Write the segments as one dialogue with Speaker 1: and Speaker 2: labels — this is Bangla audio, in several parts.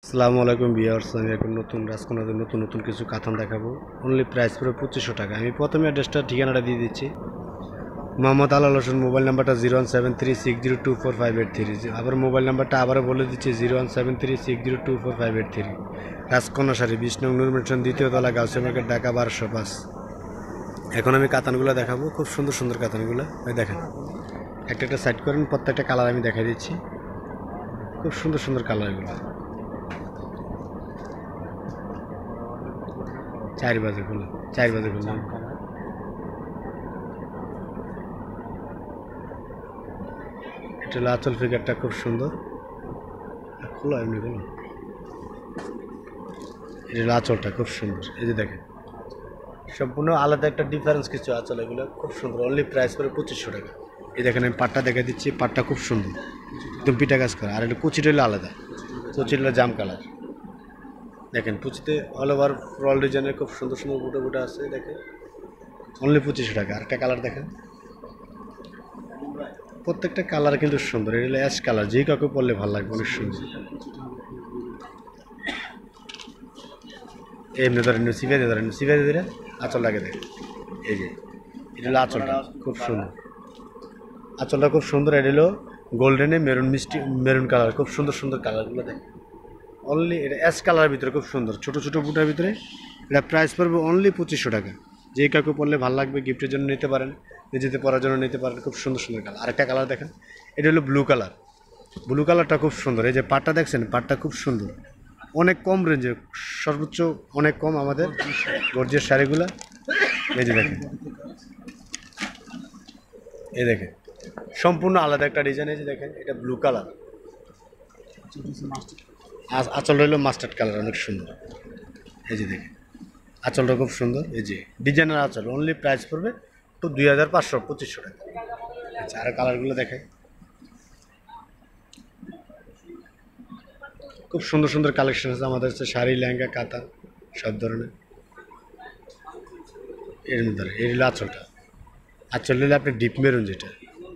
Speaker 1: আসসালামু আলাইকুম ভিউয়ার্স, আমি এখন নতুন রাজকোনাতে নতুন নতুন কিছু কাতান দেখাবো। অনলি প্রাইস পড়ে 2500 টাকা। আমি প্রথমে অ্যাড্রেসটা ঠিকানাটা দিয়ে দিচ্ছি। মোহাম্মদ আলাল হোসেন, মোবাইল নাম্বারটা 01736024583। আবার মোবাইল নাম্বারটা আবারও বলে দিচ্ছি 01736024583। রাজকোনা শাড়ি 20 নং নূর মেনশন, দ্বিতীয় তলা, গাউসিয়া মার্কেট, ঢাকা 1205। এখন আমি কাতানগুলো দেখাবো, খুব সুন্দর সুন্দর কাতানগুলো দেখেন। একটা একটা সাইড করেন, প্রত্যেকটা কালার আমি দেখাই দিচ্ছি। খুব সুন্দর সুন্দর কালারগুলো। 4 বাজে খুলো, 4 বাজে খুলো। এটা হলো আঁচল ফিগারটা, খুব সুন্দর। খুলো, এমনি খুলো। এটা হলো আঁচলটা, খুব সুন্দর। এই যে দেখেন, সম্পূর্ণ আলাদা একটা ডিফারেন্স কিছু আঁচল। এগুলো খুব সুন্দর। অনলি প্রাইস করে 2500 টাকা। এই দেখেন, আমি পাটটা দেখা দিচ্ছি। পাটটা খুব সুন্দর, একদম পিঠা কাজ করা। আর এটা কুচিটা হলো আলাদা, কুচিটা হলো জাম কালার। দেখেন কুচিতে অল ওভার ফ্রল ডিজাইনের খুব সুন্দর সুন্দর বুটা বুটা আছে। দেখেন অনলি 2500 টাকা। আরেকটা কালার দেখেন, প্রত্যেকটা কালার কিন্তু সুন্দর। এটা হলো অ্যাশ কালার, যেই কাউকে পরলে ভালো লাগবে, অনেক সুন্দর। এমনি ধরেন, সিভে ধরেন, সিভে ধরে আঁচল লাগে দেখেন। এই যে এটা হলো আঁচলটা, খুব সুন্দর। আঁচলটা খুব সুন্দর। এটা হলো গোল্ডেনে মেরুন, মিষ্টি মেরুন কালার, খুব সুন্দর সুন্দর কালারগুলো দেখেন। অনলি এটা অ্যাশ কালারের ভিতরে খুব সুন্দর, ছোটো ছোটো বুটার ভিতরে। এটা প্রাইস পড়বে অনলি 2500 টাকা। যে কাউকে পরলে ভালো লাগবে, গিফটের জন্য নিতে পারেন, নিজেতে পরার জন্য নিতে পারেন। খুব সুন্দর সুন্দর কালার। আরেকটা কালার দেখেন, এটা হলো ব্লু কালার। ব্লু কালারটা খুব সুন্দর। এই যে পাটটা দেখছেন, পাটটা খুব সুন্দর। অনেক কম রেঞ্জে, সর্বোচ্চ অনেক কম আমাদের গর্জিয়াস শাড়িগুলো। এই যে দেখেন, এই দেখেন সম্পূর্ণ আলাদা একটা ডিজাইন। এই যে দেখেন, এটা ব্লু কালার। আঁচল রইল মাস্টার্ড কালার, অনেক সুন্দর। এই যে দেখেন, আঁচলটা খুব সুন্দর। এই যে ডিজাইনার আঁচল। অনলি প্রাইস পড়বে তো 2500, 2500 টাকা। আচ্ছা, আর কালারগুলো দেখাই। খুব সুন্দর সুন্দর কালেকশন আছে আমাদের কাছে, শাড়ি, লেহেঙ্গা, কাতান, সব ধরনের। এর মধ্যে এই হলো আঁচলটা। আঁচল রইল আপনি ডিপ মেরুন, যেটা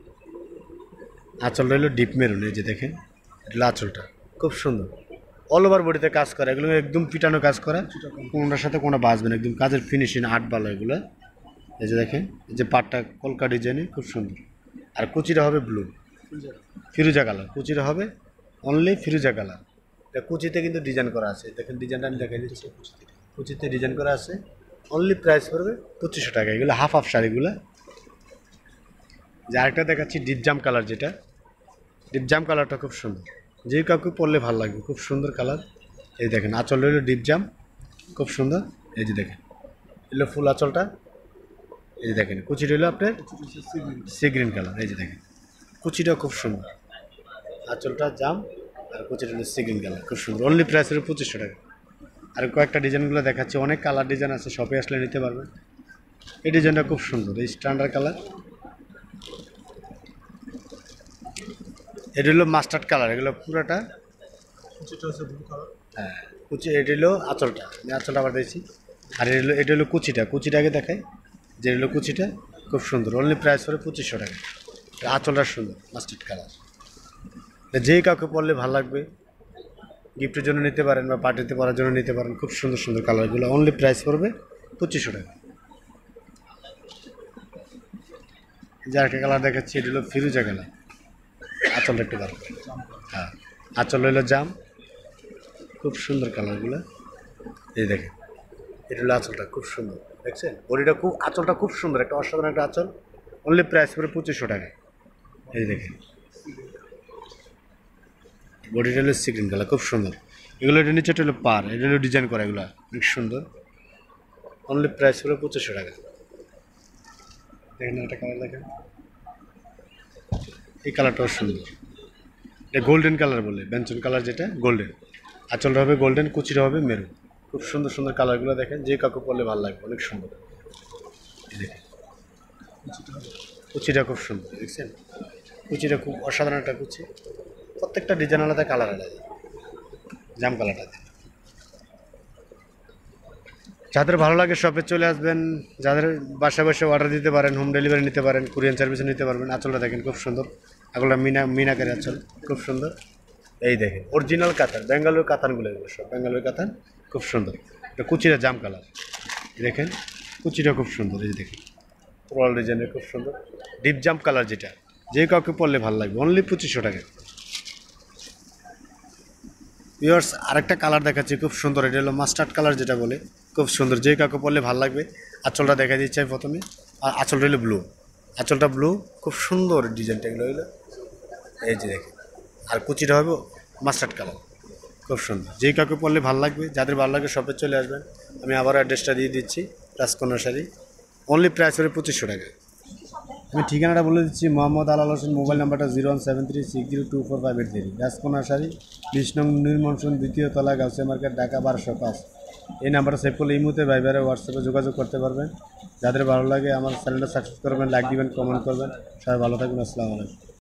Speaker 1: আঁচল রইল ডিপ মেরুন। এই যে দেখেন, এটা আঁচলটা খুব সুন্দর। অল ওভার বডিতে কাজ করা, এগুলো একদম পিটানো কাজ করা, কোনোটার সাথে কোনো বাজবে না। একদম কাজের ফিনিশিং আট ভালো এগুলো। এই যে দেখেন, এই যে পাটটা কলকা ডিজাইনে খুব সুন্দর। আর কুচিটা হবে ব্লু, ফিরোজা কালার। কুচিটা হবে অনলি ফিরোজা কালার। এটা কুচিতে কিন্তু ডিজাইন করা আছে। দেখেন ডিজাইনটা আমি দেখাই দিচ্ছি। কুচিতে ডিজাইন করা আছে। অনলি প্রাইস পড়বে 2500 টাকা। এগুলো হাফ হাফ শাড়িগুলো। যে আরেকটা দেখাচ্ছি, ডিপ জাম কালার, যেটা ডিপ জাম কালারটা খুব সুন্দর। যে কাউকে পরলে ভালো লাগবে, খুব সুন্দর কালার। এই দেখেন, আঁচল রইল ডিপ জাম, খুব সুন্দর। এই যে দেখেন, এলো ফুল আঁচলটা। এই যে দেখেন, কুচি রইল আপনার সি গ্রিন কালার। এই যে দেখেন, কুচিটা খুব সুন্দর। আঁচলটা জাম, আর কুচি রইল সি গ্রিন কালার, খুব সুন্দর। অনলি প্রাইস হলো 2500 টাকা। আর কয়েকটা ডিজাইনগুলো দেখাচ্ছি, অনেক কালার ডিজাইন আছে, শপে আসলে নিতে পারবেন। এই ডিজাইনটা খুব সুন্দর, এই স্ট্যান্ডার্ড কালার। এটা হলো মাস্টার্ড কালার। এগুলো পুরোটা হ্যাঁ কুচি। এটা হলো আঁচলটা, আমি আঁচলটা আবার দিয়েছি। আর এটা হলো কুচিটা। কুচিটাকে দেখাই, যে হলো কুচিটা খুব সুন্দর। অনলি প্রাইস পড়ে 2500 টাকা। আঁচলটা সুন্দর, মাস্টার্ড কালার। যে কাউকে পরলে ভালো লাগবে, গিফটের জন্য নিতে পারেন বা পার্টিতে পরার জন্য নিতে পারেন। খুব সুন্দর সুন্দর কালারগুলো। অনলি প্রাইস পড়বে 2500 টাকা। যে আরেকটা কালার দেখাচ্ছি, এটা হলো ফিরোজা কালার। আঁচলটা একটু ভালো, হ্যাঁ আঁচল হলো জাম, খুব সুন্দর কালারগুলো। এই দেখেন, এটা হলো আঁচলটা, খুব সুন্দর। দেখছেন বডিটা খুব, আঁচলটা খুব সুন্দর, একটা অসাধারণ একটা আঁচল। অনলি প্রাইস পড়ে 2500 টাকা। এই দেখেন, বডিটা হলো সি গ্রিন কালার, খুব সুন্দর। এগুলো এটা নিচেটা হলো পার, এটা হলো ডিজাইন করা, এগুলো অনেক সুন্দর। অনলি প্রাইস পড়ে 2500 টাকা। দেখেন একটা কালার দেখেন, এই কালারটাও সুন্দর। এটা গোল্ডেন কালার বলে, বেঞ্চন কালার, যেটা গোল্ডেন। আঁচলটা হবে গোল্ডেন, কুচিটা হবে মেরুন। খুব সুন্দর সুন্দর কালারগুলো দেখেন, যে কাউকে পরলে ভালো লাগবে, অনেক সুন্দর। দেখেন কুচিটা খুব সুন্দর, দেখছেন কুচিটা খুব অসাধারণ একটা কুচি। প্রত্যেকটা ডিজাইন আলাদা, কালার আলাদা। জাম কালারটা যাদের ভালো লাগে শপে চলে আসবেন। যাদের বাসা বসে অর্ডার দিতে পারেন, হোম ডেলিভারি নিতে পারেন, কুরিয়ার সার্ভিসে নিতে পারবেন। আঁচলটা দেখেন খুব সুন্দর। এগুলো মিনাকারি আঁচল, খুব সুন্দর। এই দেখেন অরিজিনাল কাতান, বেঙ্গালুরু কাতানগুলো এগুলো সব বেঙ্গালুরু কাতান, খুব সুন্দর। এটা কুচিটা জাম কালার, দেখেন কুচিটা খুব সুন্দর, এই যে দেখেন রয়াল ডিজাইনের খুব সুন্দর ডিপ জাম্প কালার, যেটা যে কাউকে পরলে ভালো লাগবে, অনলি 2500 টাকা। ভিউয়ার্স আরেকটা কালার দেখাচ্ছি খুব সুন্দর, এটা হলো মাস্টার্ড কালার যেটা বলে, খুব সুন্দর, যে কাউকে পরলে ভালো লাগবে। আঁচলটা দেখা দিচ্ছে আমি প্রথমে, আর আঁচলটা হলো ব্লু, আঁচলটা ব্লু, খুব সুন্দর ডিজাইনটা এগুলো হলো, এই যে দেখেন। আর কুচিটা হবে মাস্টার্ড কালার, খুব সুন্দর, যে কাউকে পরলে ভালো লাগবে। যাদের ভালো লাগবে শপে চলে আসবেন। আমি আবার অ্যাড্রেসটা দিয়ে দিচ্ছি, রাজকন্যা শাড়ি, অনলি প্রাইস হবে 2500 টাকা। আমি ঠিকানাটা বলে দিচ্ছি, মোহাম্মদ আলাল হোসেন, মোবাইল নাম্বারটা 01736024583, রাজকন্যা শাড়ি, 20 নং নির্মনসন, 2য় তলা, গাউসিয়া মার্কেট, ঢাকা 1205। এই নাম্বারটা সেভ করলে এই মুহূর্তে ভাইবারে হোয়াটসঅ্যাপে যোগাযোগ করতে পারবেন। যাদের ভালো লাগে আমার চ্যানেলটা সাবস্ক্রাইব করবেন, লাইক দিবেন, কমেন্ট করবেন। সবাই ভালো থাকবেন, আসসালামু আলাইকুম।